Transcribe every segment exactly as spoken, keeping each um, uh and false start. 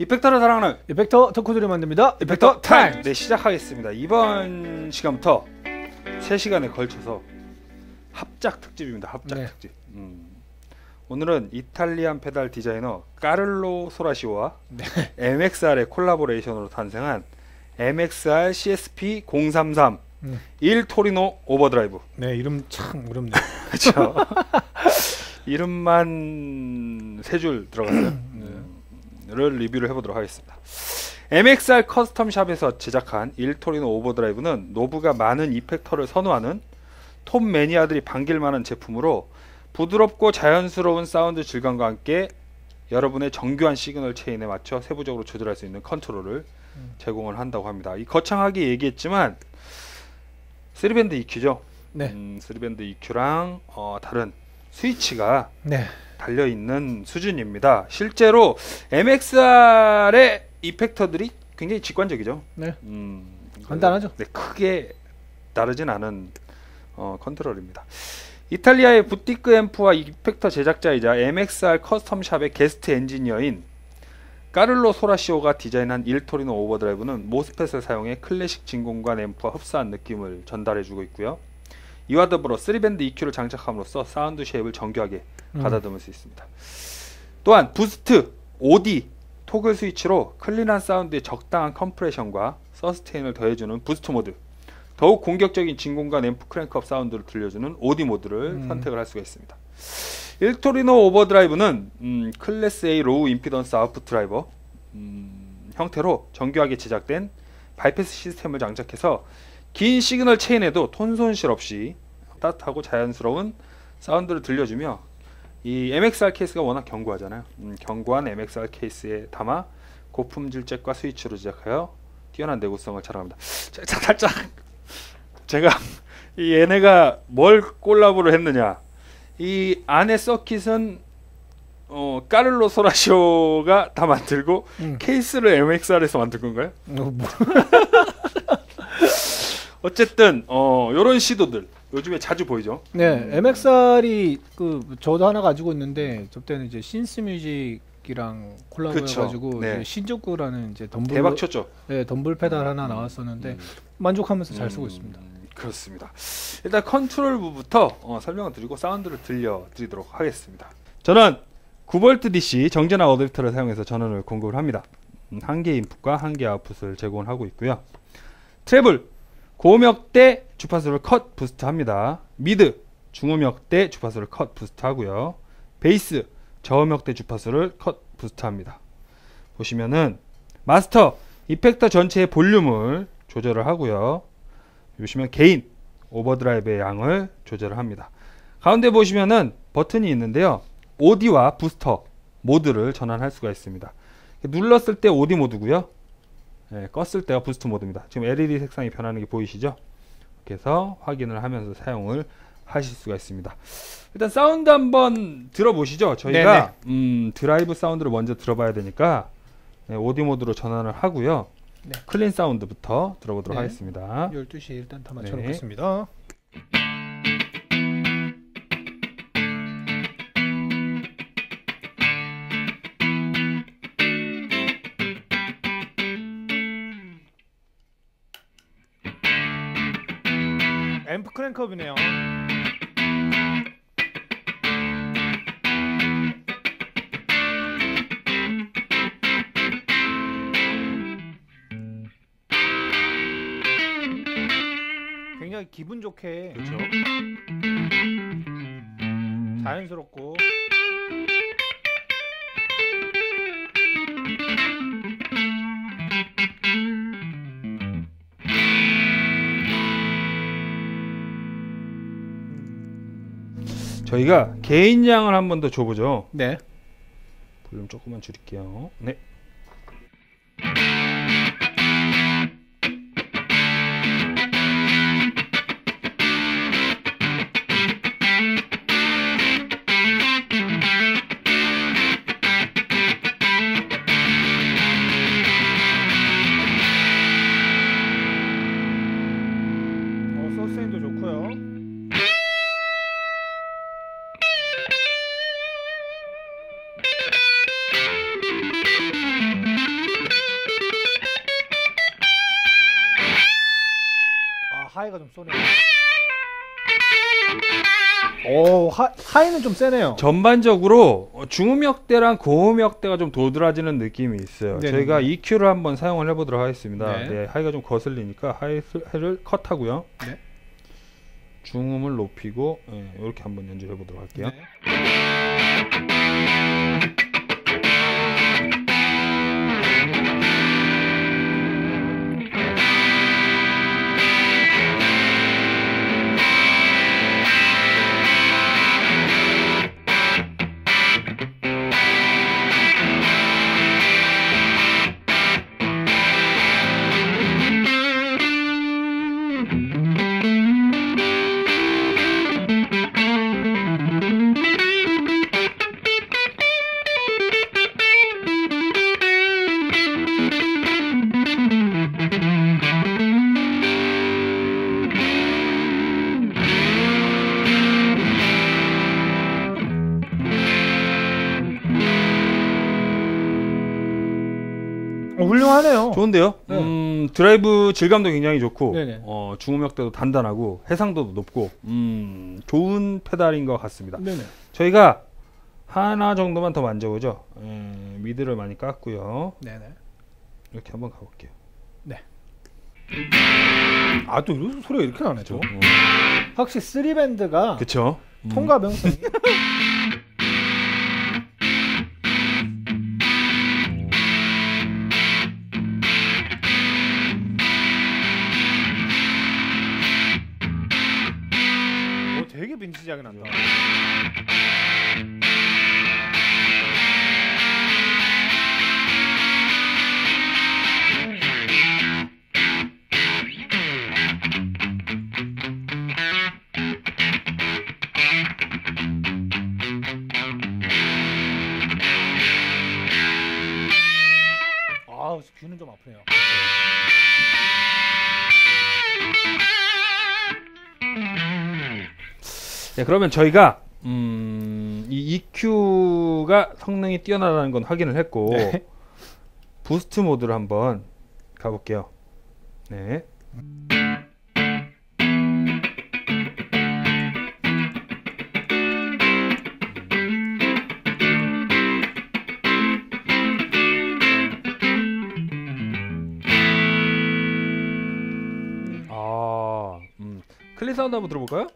이펙터를 사랑하는 이펙터 덕후들이 만듭니다. 이펙터 타임! 네, 시작하겠습니다. 이번 시간부터 세 시간에 걸쳐서 합작 특집입니다. 합작 네. 특집. 음. 오늘은 이탈리안 페달 디자이너 까를로 소라시오와 네. 엠엑스알의 콜라보레이션으로 탄생한 엠엑스알 씨에스피 공삼삼 음. 일 토리노 오버드라이브. 네, 이름 참 어렵네. 그렇죠. 이름만 세 줄 들어갔어요. 음, 를 리뷰를 해보도록 하겠습니다. 엠엑스알 커스텀샵에서 제작한 일 토리노 오버드라이브는 노브가 많은 이펙터를 선호하는 톱 매니아들이 반길만한 제품으로 부드럽고 자연스러운 사운드 질감과 함께 여러분의 정교한 시그널 체인에 맞춰 세부적으로 조절할 수 있는 컨트롤을 음. 제공을 한다고 합니다. 이 거창하게 얘기했지만 쓰리 밴드 이큐죠. 네. 음, 쓰리 밴드 이큐랑 어, 다른 스위치가 네. 달려있는 수준입니다. 실제로 엠엑스알의 이펙터들이 굉장히 직관적이죠. 네. 음, 간단하죠. 네, 크게 다르진 않은 어, 컨트롤입니다. 이탈리아의 부티크 앰프와 이펙터 제작자이자 엠엑스알 커스텀샵의 게스트 엔지니어인 까를로 소라시오가 디자인한 일 토리노 오버드라이브는 모스펫을 사용해 클래식 진공관 앰프와 흡사한 느낌을 전달해주고 있고요. 이와 더불어 쓰리 밴드 이큐를 장착함으로써 사운드 쉐입을 정교하게 음. 가다듬을 수 있습니다. 또한 부스트, 오디, 토글 스위치로 클린한 사운드에 적당한 컴프레션과 서스테인을 더해주는 부스트 모드, 더욱 공격적인 진공관 앰프 크랭크업 사운드를 들려주는 오디 모드를 음. 선택을 할 수가 있습니다. 일 토리노 오버드라이브는 음, 클래스 A 로우 임피던스 아웃풋 드라이버 음, 형태로 정교하게 제작된 바이패스 시스템을 장착해서 긴 시그널 체인에도 톤 손실 없이 따뜻하고 자연스러운 사운드를 들려주며, 이 엠엑스알 케이스가 워낙 견고하잖아요. 음, 견고한 엠엑스알 케이스에 담아 고품질 잭과 스위치로 제작하여 뛰어난 내구성을 자랑합니다. 자, 자, 살짝 제가 이 얘네가 뭘 콜라보를 했느냐, 이 안에 서킷은 어, 까를로 소라시오가 다 만들고 음. 케이스를 엠엑스알에서 만든 건가요? 어, 뭐. 어쨌든 어, 요런 시도들 요즘에 자주 보이죠. 네, 음. 엠엑스알이 그 저도 하나 가지고 있는데 저때는 이제 신스뮤직이랑 콜라보해가지고 네. 신조쿠라는 이제 덤블 대박 쳤죠. 네, 덤블 페달 하나 나왔었는데 음. 만족하면서 잘 쓰고 음. 있습니다. 그렇습니다. 일단 컨트롤부부터 어, 설명을 드리고 사운드를 들려드리도록 하겠습니다. 저는 구 볼트 디씨 정전화 어댑터를 사용해서 전원을 공급을 합니다. 음, 한 개 인풋과 한 개 아웃풋을 제공을 하고 있고요. 트래블, 고음역대 주파수를 컷 부스트 합니다. 미드, 중음역대 주파수를 컷 부스트 하고요. 베이스, 저음역대 주파수를 컷 부스트 합니다. 보시면은 마스터, 이펙터 전체의 볼륨을 조절을 하고요. 보시면 게인, 오버드라이브의 양을 조절을 합니다. 가운데 보시면은 버튼이 있는데요. 오디와 부스터 모드를 전환할 수가 있습니다. 눌렀을 때 오디 모드고요. 네, 껐을 때가 부스트 모드입니다. 지금 엘이디 색상이 변하는 게 보이시죠? 그래서 확인을 하면서 사용을 하실 수가 있습니다. 일단 사운드 한번 들어보시죠. 저희가 음, 드라이브 사운드를 먼저 들어봐야 되니까 네, 오디 모드로 전환을 하고요. 네. 클린 사운드부터 들어보도록 네. 하겠습니다. 열두 시 일단 다 맞춰놓겠습니다. 네. 앰프 크랭크업이네요. 굉장히 기분 좋게, 그렇죠. 자연스럽고 저희가 개인 양을 한 번 더 줘보죠. 네. 볼륨 조금만 줄일게요. 네. 어, 서스인도 좋고요. 하이가 좀 쏘네요. 오, 하, 하이는 좀 세네요. 전반적으로 중음역대랑 고음역대가 좀 도드라지는 느낌이 있어요. 네네. 저희가 이큐를 한번 사용을 해보도록 하겠습니다. 네. 네, 하이가 좀 거슬리니까 하이를 컷하고요. 네. 중음을 높이고 네, 이렇게 한번 연주해 보도록 할게요. 네. 어, 훌륭하네요. 좋은데요? 네. 음, 드라이브 질감도 굉장히 좋고 네네. 어, 중음역대도 단단하고 해상도도 높고 음, 좋은 페달인 것 같습니다. 네네. 저희가 하나 정도만 더 만져보죠. 에, 미드를 많이 깠고요. 네네. 이렇게 한번 가볼게요. 네. 아, 또 이런 소리가 이렇게 나네. 또. 어, 확실히 쓰리밴드가 그쵸? 음. 통과 명성이. 어, 되게 빈티지하게 난다. 아, 귀는 좀 아프네요. 네, 그러면 저희가 음, 이 이큐가 성능이 뛰어나다는 건 확인을 했고 네. 부스트 모드를 한번 가볼게요. 네. 아, 음. 클린 사운드 한번 들어볼까요?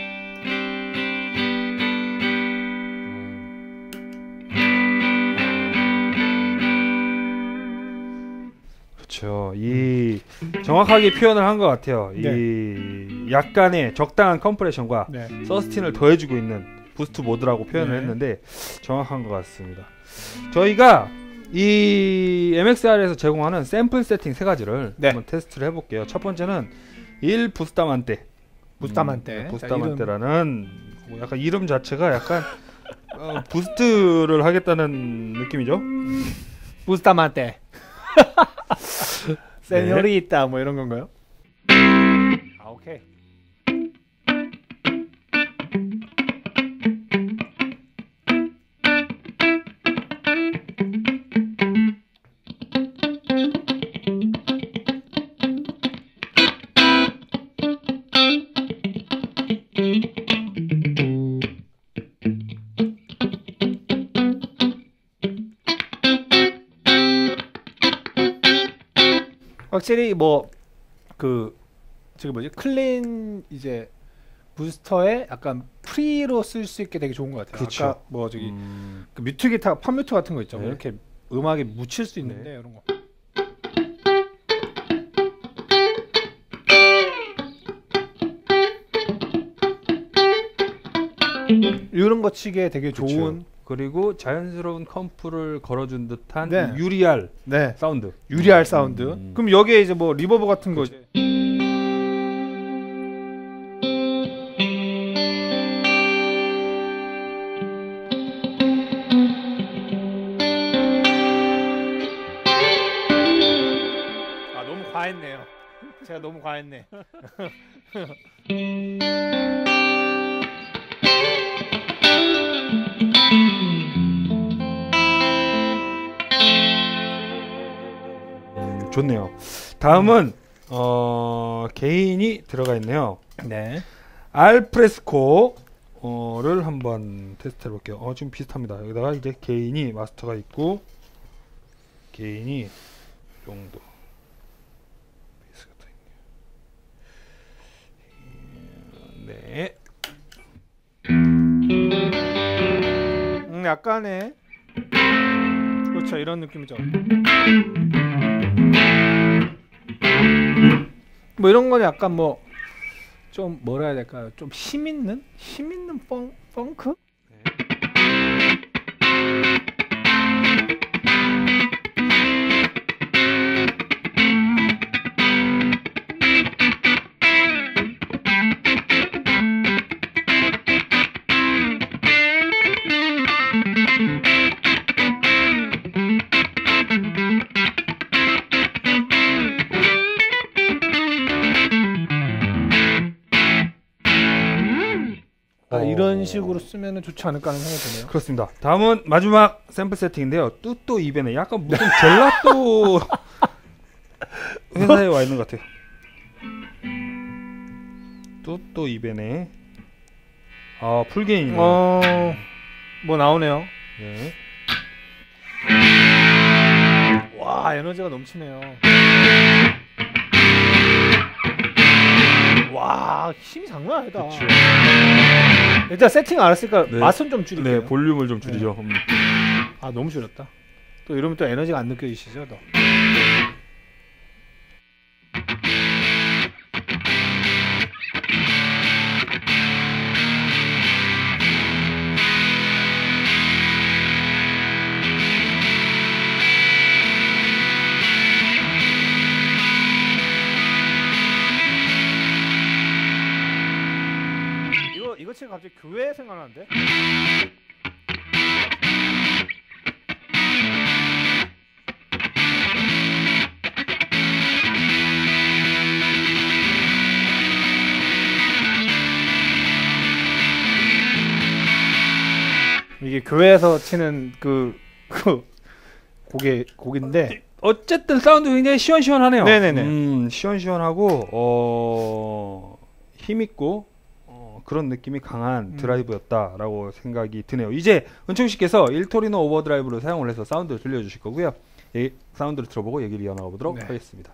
그렇죠. 이 정확하게 표현을 한 것 같아요. 네. 이 약간의 적당한 컴프레션과 네. 서스틴을 더해주고 있는 부스트 모드라고 표현을 네. 했는데 정확한 것 같습니다. 저희가 이 엠엑스알에서 제공하는 샘플 세팅 세 가지를 네. 한번 테스트를 해볼게요. 첫 번째는 일 부스타만테. 부스타만테. 음, 부스타만테라는 뭐 약간 이름 자체가 약간 어, 부스트를 하겠다는 느낌이죠. 부스타만테. 세뇨리타 뭐 이런 건가요? 아, 오케이. 확실히 뭐 그 저기 뭐지 클린 이제 부스터에 약간 프리로 쓸 수 있게 되게 좋은 것 같아요. 그쵸. 아까 뭐 저기 음, 그 뮤트 기타, 팝 뮤트 같은 거 있죠. 네. 이렇게 음악에 묻힐 수 있는데 네. 이런 거. 이런 거 치기에 되게 그쵸. 좋은. 그리고 자연스러운 컴프를 걸어준 듯한 네. 이 유리알 네. 사운드. 유리알 사운드. 음. 그럼 여기에 이제 뭐 리버브 같은 거. 그쵸. 이제 아, 너무 과했네요. 제가 너무 과했네. 좋네요. 다음은 어, 개인이 들어가 있네요. 네. 알프레스코를 한번 테스트 해볼게요. 어, 지금 비슷합니다. 여기다가 이제 개인이 마스터가 있고 개인이 이 정도 베이스가 더 있네요. 네. 음, 약간의 그렇죠, 이런 느낌이죠. 뭐 이런 건 약간 뭐 좀 뭐라 해야 될까요? 좀 힘 있는 힘 있는 펑 펑크? 아, 이런 식으로 쓰면은 좋지 않을까 하는 생각이 드네요. 그렇습니다. 다음은 마지막 샘플 세팅인데요. 뚜또 이벤에 약간 무슨 젤라또 회사에 와 있는 것 같아요. 뚜또 이벤에 아 풀게임이네요. 어, 뭐 나오네요. 네. 와, 에너지가 넘치네요. 와, 힘이 장난 아니다. 그쵸. 일단 세팅 알았으니까 네. 맛은 좀 줄일게요. 네, 볼륨을 좀 줄이죠. 음. 아, 너무 줄였다. 또 이러면 또 에너지가 안 느껴지시죠, 또. 이거 이거 지금 갑자기 교회 생각나는데? 이게 교회에서 치는 그, 그 곡의 곡인데 어쨌든 사운드 굉장히 시원시원하네요. 네네네. 음, 시원시원하고 어, 힘있고 어, 그런 느낌이 강한 음. 드라이브였다라고 생각이 드네요. 이제 은총 씨께서 일토리노 오버드라이브를 사용을 해서 사운드를 들려주실 거고요. 예, 사운드를 들어보고 얘기를 이어나가 보도록 네. 하겠습니다.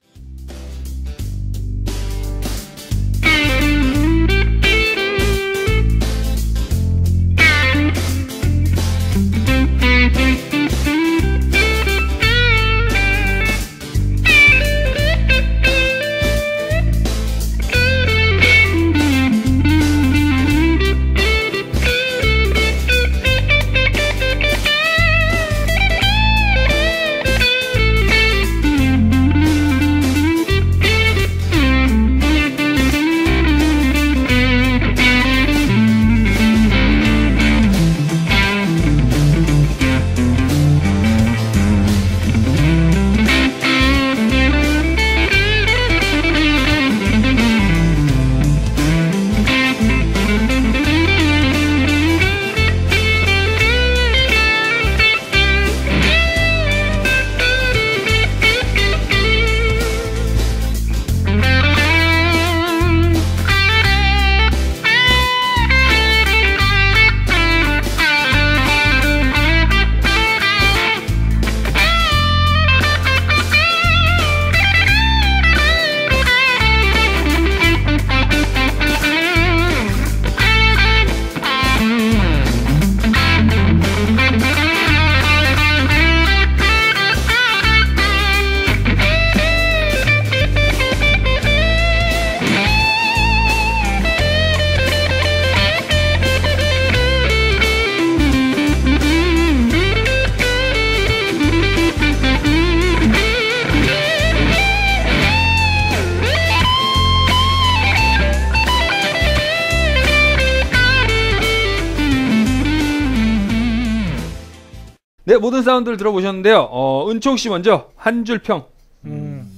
네, 모든 사운드를 들어보셨는데요. 어, 은총 씨 먼저 한 줄 평. 음,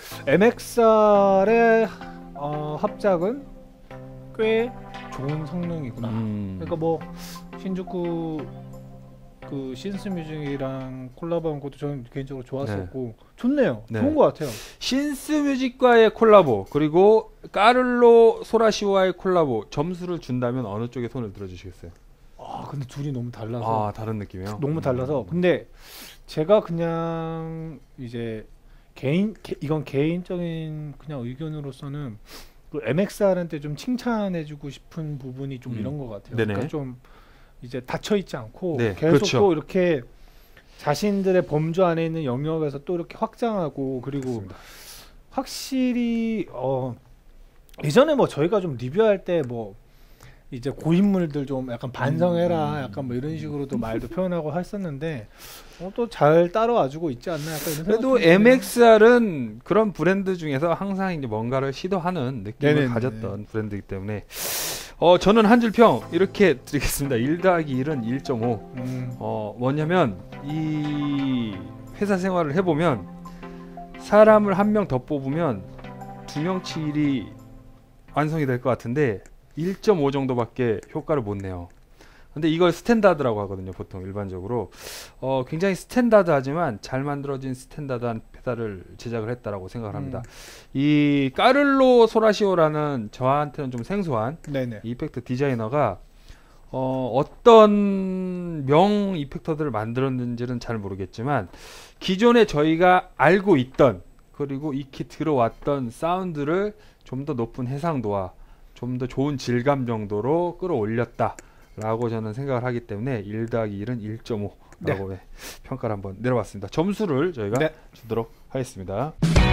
엠엑스알의 어, 합작은 꽤 좋은 성능이구나. 음. 그러니까 뭐 신주쿠 그 신스 뮤직이랑 콜라보한 것도 저는 개인적으로 좋았었고 네. 좋네요. 네. 좋은 것 같아요. 신스 뮤직과의 콜라보 그리고 까를로 소라시오와의 콜라보 점수를 준다면 어느 쪽에 손을 들어주시겠어요? 아 근데 둘이 너무 달라서 아 다른 느낌이요? 너무 달라서 음. 근데 제가 그냥 이제 개인 개, 이건 개인적인 그냥 의견으로서는 그 엠엑스알한테 좀 칭찬해주고 싶은 부분이 좀 음. 이런 것 같아요. 네네. 그러니까 좀 이제 닫혀 있지 않고 네, 계속 그렇죠. 또 이렇게 자신들의 범주 안에 있는 영역에서 또 이렇게 확장하고 그리고 그렇습니다. 확실히 어 예전에 뭐 저희가 좀 리뷰할 때 뭐 이제 고인물들 좀 약간 반성해라 음, 약간 뭐 이런 식으로도 말도 표현하고 했었는데 어, 또 잘 따라와주고 있지 않나 약간 이런 그래도 엠엑스알은 그런 브랜드 중에서 항상 이제 뭔가를 시도하는 느낌을 네네네. 가졌던 브랜드이기 때문에 어 저는 한 줄 평 이렇게 드리겠습니다. 일 더하기 일은 일 점 오. 음. 어 뭐냐면 이 회사 생활을 해보면 사람을 한 명 더 뽑으면 두 명치 일이 완성이 될 것 같은데 일 점 오 정도밖에 효과를 못 내요. 근데 이걸 스탠다드라고 하거든요. 보통 일반적으로 어, 굉장히 스탠다드하지만 잘 만들어진 스탠다드한 페달을 제작을 했다라고 생각을 합니다. 음. 이 까를로 소라시오라는 저한테는 좀 생소한 네네. 이펙트 디자이너가 어, 어떤 명 이펙터들을 만들었는지는 잘 모르겠지만 기존에 저희가 알고 있던 그리고 익히 들어왔던 사운드를 좀 더 높은 해상도와 좀 더 좋은 질감 정도로 끌어올렸다 라고 저는 생각을 하기 때문에 일 더하기 일은 일 점 오 라고 네. 평가를 한번 내려봤습니다. 점수를 저희가 네. 주도록 하겠습니다.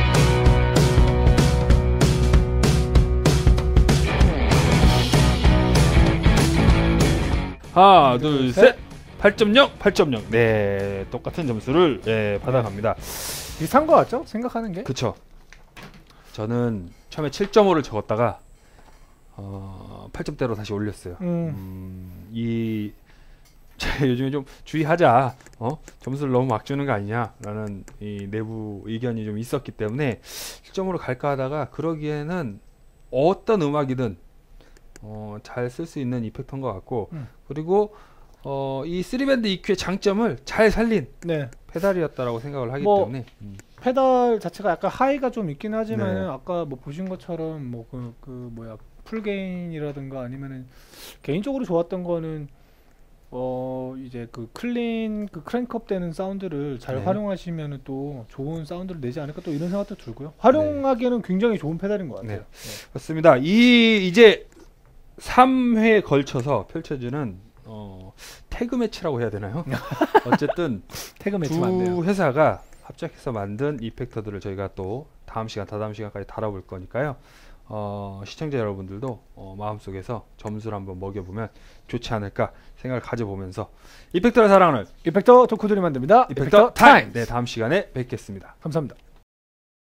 하나 둘 셋 팔 점 영 팔 점 영 네 똑같은 점수를 네, 받아갑니다. 비슷한 거 같죠? 생각하는 게? 그쵸. 저는 처음에 칠 점 오를 적었다가 어, 팔 점대로 다시 올렸어요. 음. 음, 이 요즘에 좀 주의하자. 어? 점수를 너무 막 주는 거 아니냐라는 이 내부 의견이 좀 있었기 때문에 칠 점으로 갈까 하다가 그러기에는 어떤 음악이든 어, 잘 쓸 수 있는 이펙터인 것 같고 음. 그리고 어, 이 쓰리밴드 이큐의 장점을 잘 살린 네. 페달이었다라고 생각을 하기 뭐, 때문에 음. 페달 자체가 약간 하이가 좀 있긴 하지만 네. 아까 뭐 보신 것처럼 뭐 그 그 뭐야 풀게인이라든가 아니면은 개인적으로 좋았던 거는 어 이제 그 클린 그 크랭크업 되는 사운드를 잘 네. 활용하시면은 또 좋은 사운드를 내지 않을까 또 이런 생각도 들고요. 활용하기에는 네. 굉장히 좋은 페달인 것 같아요. 네. 네. 그렇습니다. 이 이제 삼 회에 걸쳐서 펼쳐지는 어, 태그 매치라고 해야 되나요? 어쨌든 태그 매치 두 회사가 합작해서 만든 이펙터들을 저희가 또 다음 시간 다다음 시간까지 다뤄볼 거니까요. 어, 시청자 여러분들도 어, 마음속에서 점수를 한번 먹여보면 좋지 않을까 생각을 가져보면서 이펙터를 사랑하는 이펙터 덕후들이 만듭니다. 이펙터, 이펙터 타임! 타임! 네, 다음 시간에 뵙겠습니다. 감사합니다.